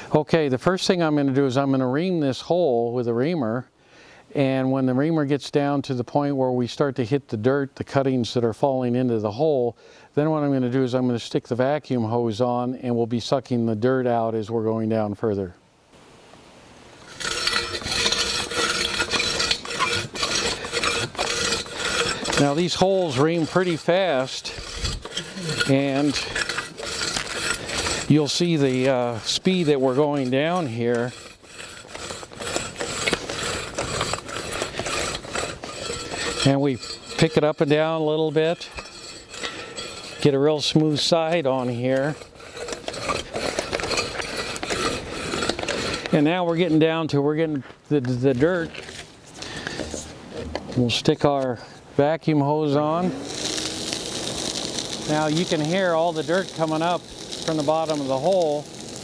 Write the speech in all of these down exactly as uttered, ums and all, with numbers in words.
Okay, the first thing I'm going to do is I'm going to ream this hole with a reamer, and when the reamer gets down to the point where we start to hit the dirt, the cuttings that are falling into the hole, then what I'm going to do is I'm going to stick the vacuum hose on and we'll be sucking the dirt out as we're going down further. Now these holes ream pretty fast, and you'll see the uh, speed that we're going down here. And we pick it up and down a little bit, get a real smooth side on here. And now we're getting down to, we're getting the, the dirt. We'll stick our vacuum hose on. Now you can hear all the dirt coming up from the bottom of the hole.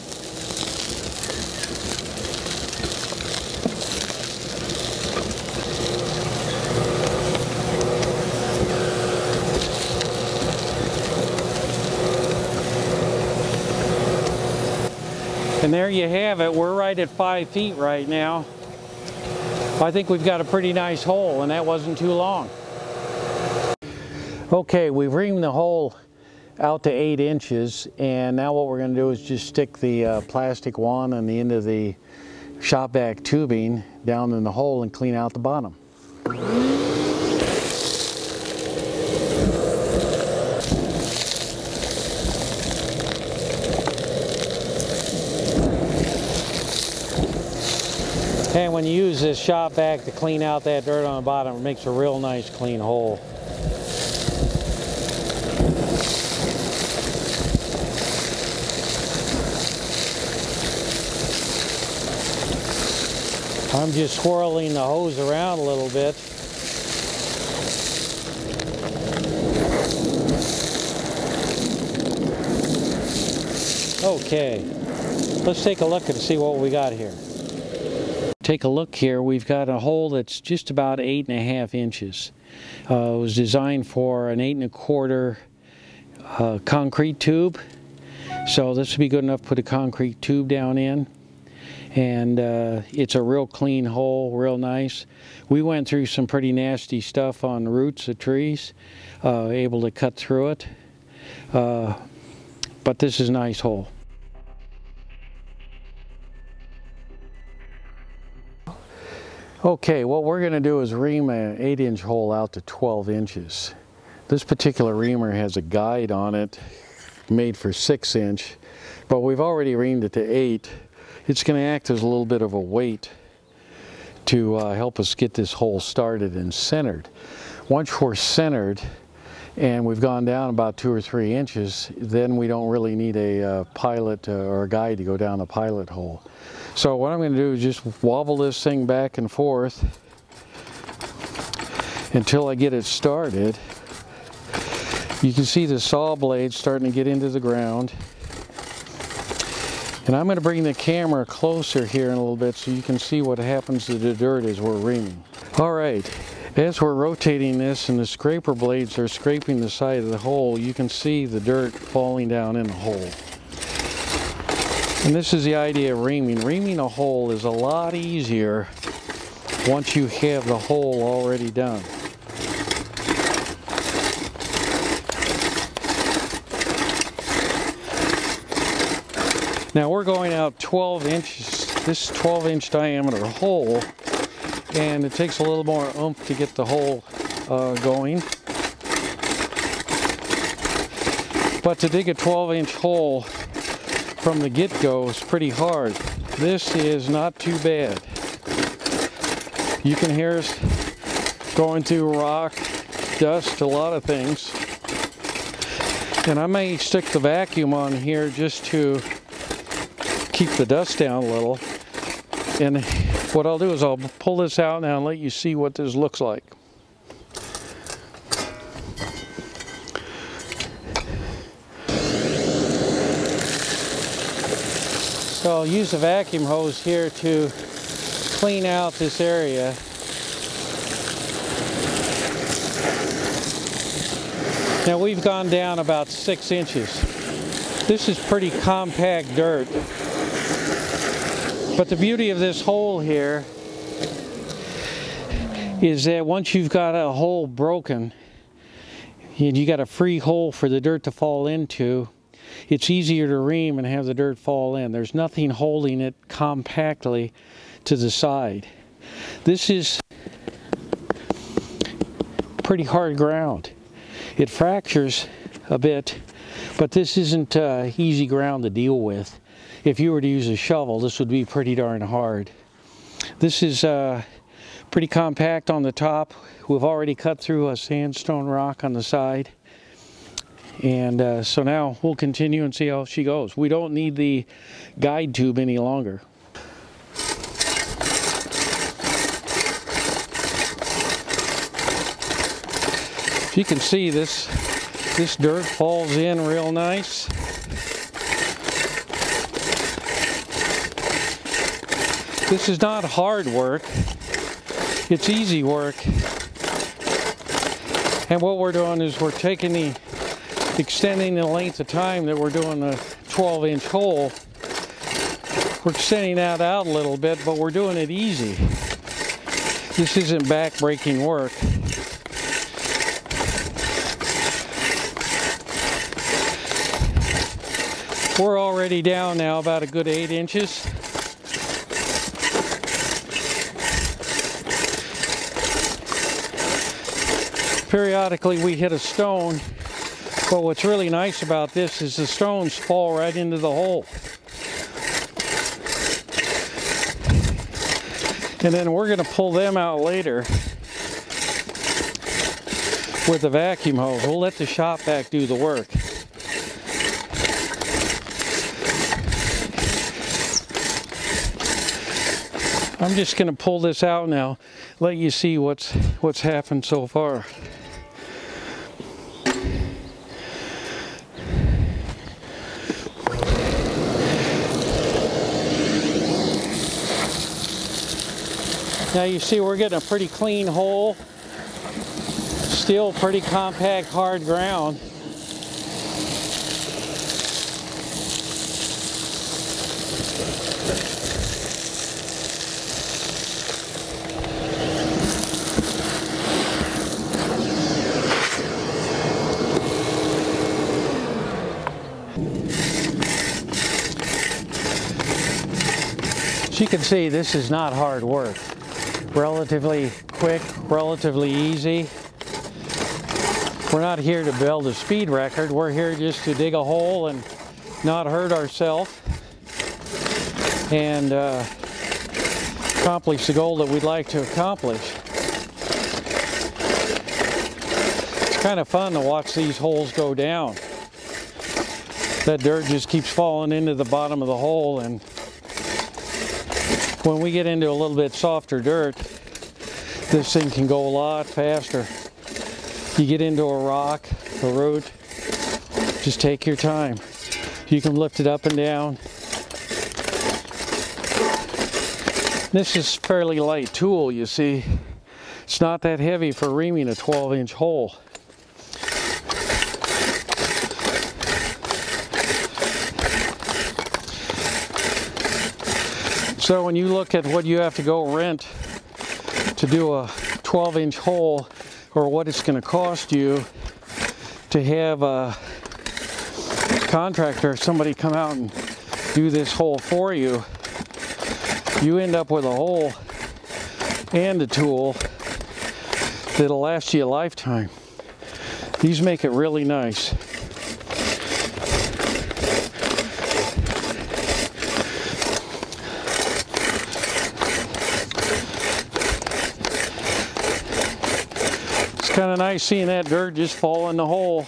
And there you have it. We're right at five feet right now. I think we've got a pretty nice hole, and that wasn't too long. Okay, we've reamed the hole out to eight inches, and now what we're going to do is just stick the uh, plastic wand on the end of the Shop-Vac tubing down in the hole and clean out the bottom. And when you use this Shop-Vac to clean out that dirt on the bottom, it makes a real nice clean hole. I'm just swirling the hose around a little bit. Okay, let's take a look and see what we got here. Take a look here. We've got a hole that's just about eight and a half inches. Uh, it was designed for an eight and a quarter uh, concrete tube. So this would be good enough to put a concrete tube down in. And uh, it's a real clean hole, real nice. We went through some pretty nasty stuff on the roots of trees, uh, able to cut through it. Uh, but this is a nice hole. Okay, what we're going to do is ream an eight inch hole out to twelve inches. This particular reamer has a guide on it made for six inch, but we've already reamed it to eight. It's going to act as a little bit of a weight to uh, help us get this hole started and centered. Once we're centered and we've gone down about two or three inches, then we don't really need a uh, pilot uh, or a guide to go down the pilot hole. So what I'm going to do is just wobble this thing back and forth until I get it started. You can see the saw blade starting to get into the ground. And I'm going to bring the camera closer here in a little bit so you can see what happens to the dirt as we're reaming. All right, as we're rotating this and the scraper blades are scraping the side of the hole, you can see the dirt falling down in the hole. And this is the idea of reaming. Reaming a hole is a lot easier once you have the hole already done. Now we're going out twelve inches, this twelve inch diameter hole, and it takes a little more oomph to get the hole uh, going. But to dig a twelve inch hole from the get-go is pretty hard. This is not too bad. You can hear us going through rock, dust, a lot of things. And I may stick the vacuum on here just to keep the dust down a little. And what I'll do is I'll pull this out now and let you see what this looks like. So I'll use a vacuum hose here to clean out this area. Now we've gone down about six inches. This is pretty compact dirt. But the beauty of this hole here is that once you've got a hole broken and you got a free hole for the dirt to fall into, it's easier to ream and have the dirt fall in. There's nothing holding it compactly to the side. This is pretty hard ground. It fractures a bit, but this isn't uh, easy ground to deal with. If you were to use a shovel, this would be pretty darn hard. This is uh, pretty compact on the top. We've already cut through a sandstone rock on the side. And uh, so now we'll continue and see how she goes. We don't need the guide tube any longer. As you can see, this, this dirt falls in real nice. This is not hard work. It's easy work. And what we're doing is we're taking the, extending the length of time that we're doing the twelve inch hole. We're extending that out a little bit, but we're doing it easy. This isn't back-breaking work. We're already down now about a good eight inches. Periodically we hit a stone, but what's really nice about this is the stones fall right into the hole. And then we're going to pull them out later with a vacuum hose. We'll let the Shop-Vac do the work. I'm just going to pull this out now, let you see what's what's happened so far. Now you see we're getting a pretty clean hole, still pretty compact hard ground. As you can see, this is not hard work. Relatively quick, relatively easy. We're not here to build a speed record. We're here just to dig a hole and not hurt ourselves and uh, accomplish the goal that we'd like to accomplish. It's kind of fun to watch these holes go down. That dirt just keeps falling into the bottom of the hole, and when we get into a little bit softer dirt, this thing can go a lot faster. You get into a rock, a root, just take your time. You can lift it up and down. This is a fairly light tool, you see. It's not that heavy for reaming a twelve inch hole. So when you look at what you have to go rent to do a twelve inch hole, or what it's going to cost you to have a contractor, somebody come out and do this hole for you, you end up with a hole and a tool that'll last you a lifetime. These make it really nice. It's kind of nice seeing that dirt just fall in the hole.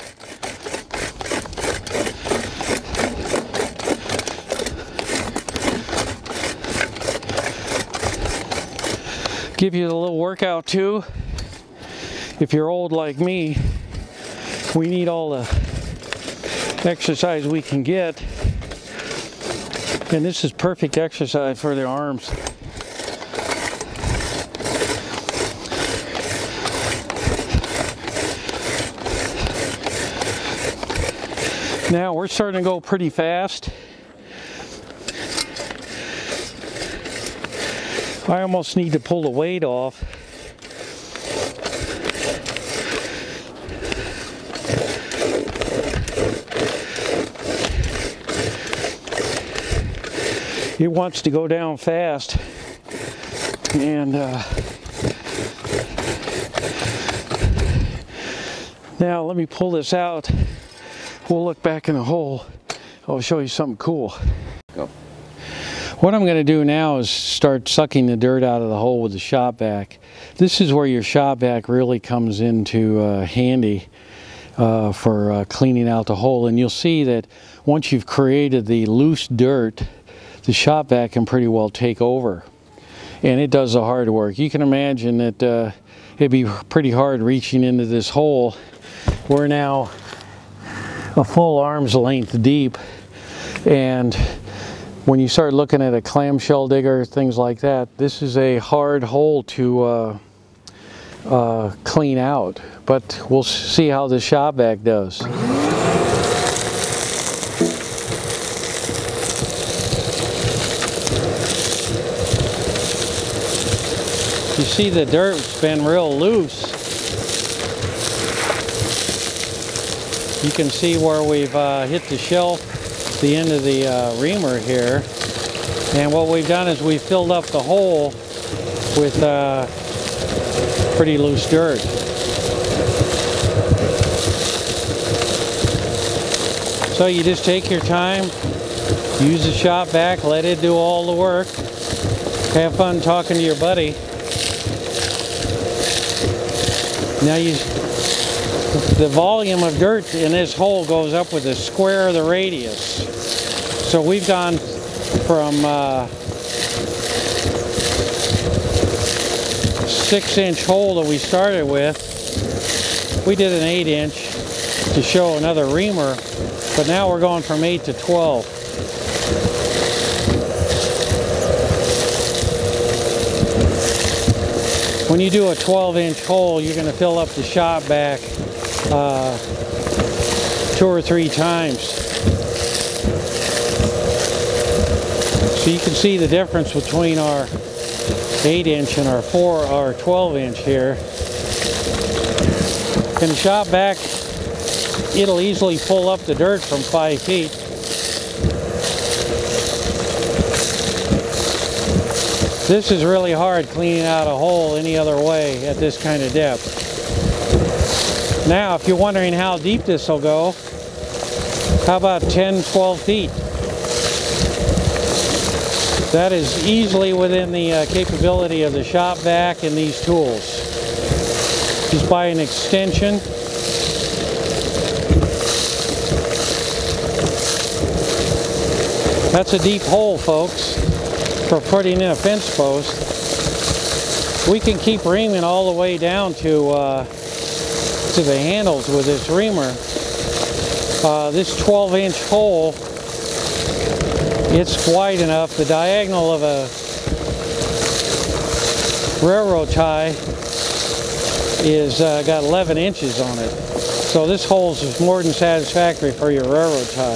Give you a little workout too. If you're old like me, we need all the exercise we can get. And this is perfect exercise for the arms. Now we're starting to go pretty fast. I almost need to pull the weight off. It wants to go down fast, and uh, now let me pull this out. We'll look back in the hole. I'll show you something cool. Go. What I'm going to do now is start sucking the dirt out of the hole with the Shop-Vac. This is where your Shop-Vac really comes into uh, handy uh, for uh, cleaning out the hole, and you'll see that once you've created the loose dirt, the Shop-Vac can pretty well take over, and it does the hard work. You can imagine that uh, it'd be pretty hard reaching into this hole. We're now a full arm's length deep, and when you start looking at a clamshell digger, things like that, this is a hard hole to uh, uh, clean out, but we'll see how the Shop-Vac does. You see the dirt's been real loose. You can see where we've uh, hit the shelf, the end of the uh, reamer here. And what we've done is we've filled up the hole with uh, pretty loose dirt. So you just take your time, use the Shop-Vac, let it do all the work. Have fun talking to your buddy. Now you, the volume of dirt in this hole goes up with the square of the radius. So we've gone from uh, six inch hole that we started with. We did an eight inch to show another reamer, but now we're going from eight to twelve. When you do a twelve inch hole, you're going to fill up the Shop-Vac uh, two or three times. So you can see the difference between our eight inch and our four, our twelve inch here. In the Shop-Vac, it'll easily pull up the dirt from five feet. This is really hard cleaning out a hole any other way at this kind of depth. Now, if you're wondering how deep this will go, how about ten, twelve feet? That is easily within the uh, capability of the Shop-Vac and these tools. Just by an extension. That's a deep hole, folks, for putting in a fence post. We can keep reaming all the way down to uh, to the handles with this reamer. Uh, this twelve inch hole, it's wide enough. The diagonal of a railroad tie is uh, got eleven inches on it. So this hole is more than satisfactory for your railroad tie.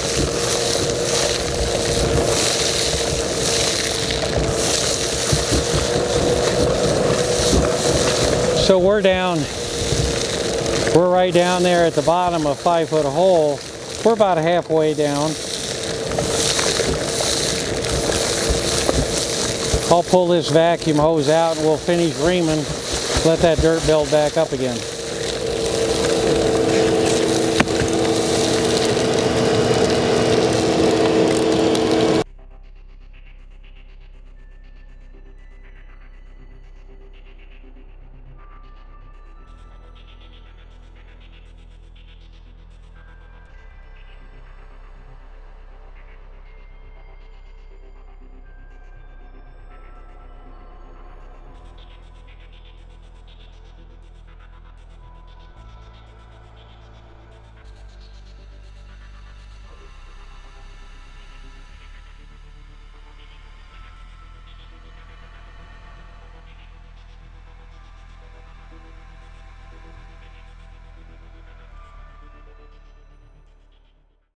So we're down, we're right down there at the bottom of a five foot hole. We're about halfway down. I'll pull this vacuum hose out and we'll finish reaming, let that dirt build back up again.